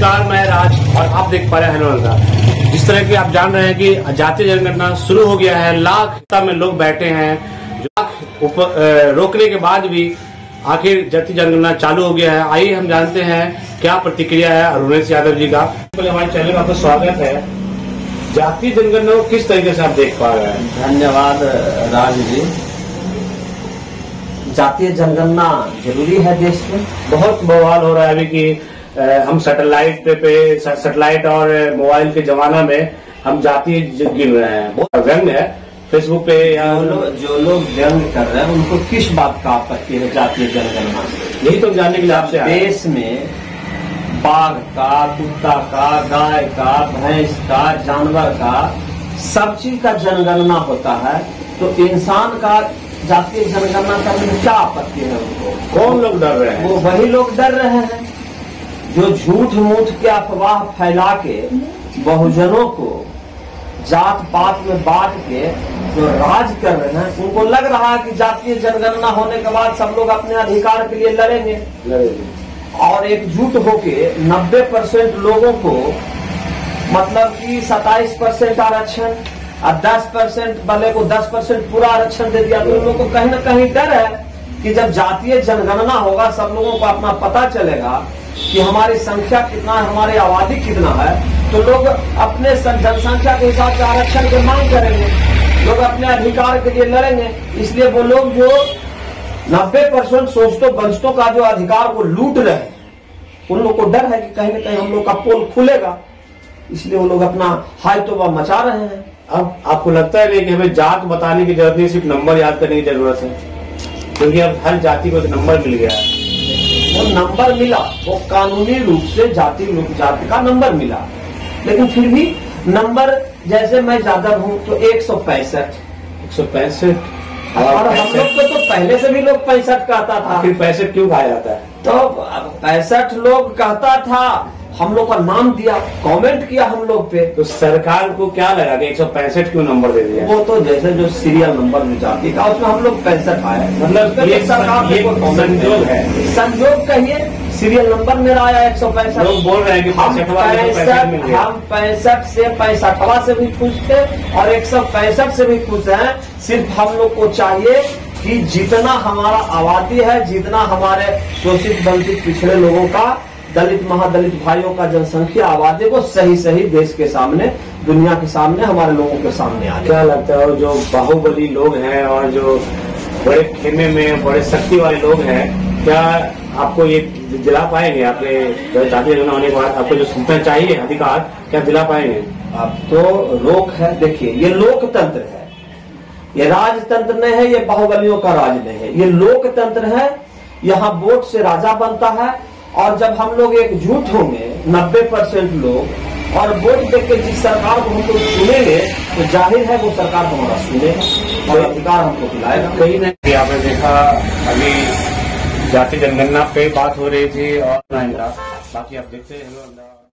नमस्कार, मैं राज और आप देख पा रहे हैं हनुमान। जिस तरह की आप जान रहे हैं कि जातीय जनगणना शुरू हो गया है, लाख में लोग बैठे हैं, रोकने के बाद भी आखिर जातीय जनगणना चालू हो गया है। आइए हम जानते हैं क्या प्रतिक्रिया है अरुणेश यादव जी का। हमारे चैनल में आपका स्वागत है। जातीय जनगणना को किस तरीके से आप देख पा रहे हैं? धन्यवाद राज जी। जातीय जनगणना जरूरी है देश में। बहुत बवाल हो रहा है अभी कि हम सैटेलाइट और मोबाइल के जमाना में हम जातीय गिन रहे हैं। बहुत व्यंग है फेसबुक पे जो लोग व्यंग कर रहे हैं उनको किस बात का आपत्ति है जातीय जनगणना? यही तो जानने के लिए आपसे देश में बाघ का, कुत्ता का, गाय का, भैंस का, जानवर का, सब चीज का जनगणना होता है, तो इंसान का जातीय जनगणना करने में क्या आपत्ति है उनको? कौन लोग डर रहे हैं? वो वही लोग डर रहे हैं जो झूठ मूठ के अफवाह फैला के बहुजनों को जात पात में बांट के जो राज कर रहे हैं। उनको लग रहा है कि जातीय जनगणना होने के बाद सब लोग अपने अधिकार के लिए लड़ेंगे और एकजुट होके 90% लोगों को, मतलब कि 27% आरक्षण और 10% वाले को 10% पूरा आरक्षण दे दिया। तो उन लोगों को कहीं न कहीं डर है कि जब जातीय जनगणना होगा सब लोगों को अपना पता चलेगा कि हमारी संख्या कितना है, हमारी आबादी कितना है, तो लोग अपने जनसंख्या के हिसाब से आरक्षण की मांग करेंगे, लोग अपने अधिकार के लिए लड़ेंगे। इसलिए वो लोग जो 90% शोषितों वंचितों का जो अधिकार को लूट रहे हैं, उन लोग को डर है कि कहीं न कहीं हम लोग का पोल खुलेगा, इसलिए वो लोग अपना हाय तौबा मचा रहे हैं। अब आपको लगता है नहीं कि हमें जात बताने की जरूरत नहीं, सिर्फ नंबर याद करने की जरूरत है? क्योंकि अब हर जाति को नंबर मिल गया है। वो नंबर मिला, वो कानूनी रूप से जाति का नंबर मिला, लेकिन फिर भी नंबर, जैसे मैं यादव हूँ तो 165 और हम लोग को तो पहले से भी लोग 65 कहता था। फिर 65 क्यों कहा जाता है? तो 65 लोग कहता था, हम लोग का नाम दिया, कमेंट किया हम लोग पे। तो सरकार को क्या लगा कि 165 क्यों नंबर दे दिया? वो तो जैसे जो सीरियल नंबर में जाती था उसमें हम लोग 65 आए, मतलब ये सरकार संजोग है, संजोग कहिए, सीरियल नंबर मेरा आया 165। लोग बोल रहे हैं कि हम 65 से 65वां से भी खुश थे और 165 से भी खुश हैं। सिर्फ हम लोग को चाहिए कि जितना हमारा आबादी है, जितना हमारे शोषित वंचित पिछड़े लोगों का, दलित महादलित भाइयों का जनसंख्या आबादी को सही सही देश के सामने, दुनिया के सामने, हमारे लोगों के सामने आ। क्या लगता है जो बाहुबली लोग हैं और जो बड़े खेमे में बड़े शक्ति वाले लोग हैं, क्या आपको ये दिला पाएंगे? आपके जातीय जनगणना होने के बाद आपको जो सूचना चाहिए अधिकार, क्या दिला पाएंगे? अब तो रोक है। देखिए, ये लोकतंत्र है, ये राजतंत्र नहीं है, ये बाहुबलियों का राज नहीं है, ये लोकतंत्र है। यहाँ वोट से राजा बनता है और जब हम लोग एकजुट होंगे 90% लोग और वोट देके जिस सरकार को हम लोग चुनेंगे, तो जाहिर है वो सरकार हमारा सुनेगा और अधिकार हमको दिलाएगा। कहीं नहीं, आपने देखा अभी जातीय जनगणना पे बात हो रही थी और बाकी आप देखते हैं